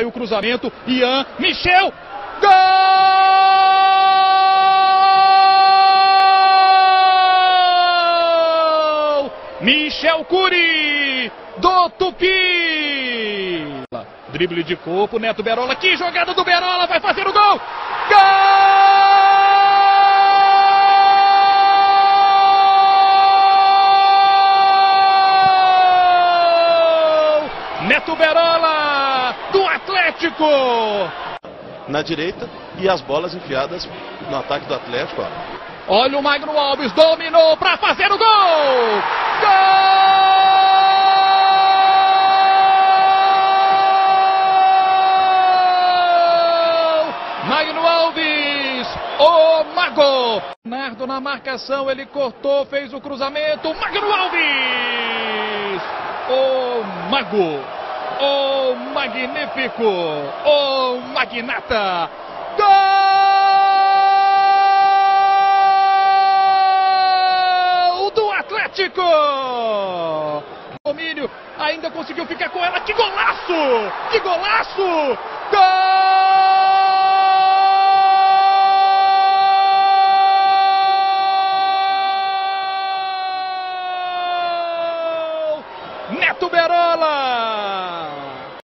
o cruzamento, Ian, Michel, gol! Michel Cury, do Tupi. Drible de corpo, Neto Berola, que jogada do Berola, vai fazer o gol! Gol! Neto Berola, do Atlético. Na direita e as bolas enfiadas no ataque do Atlético. Olha o Magno Alves, dominou para fazer o gol! Gol! Magno Alves, o Mago! Nardo na marcação, ele cortou, fez o cruzamento, Magno Alves! O Mago! O Magnífico! O Magnata! Gol do Atlético! Domínio, ainda conseguiu ficar com ela. Que golaço! Que golaço! Gol! Neto Berola!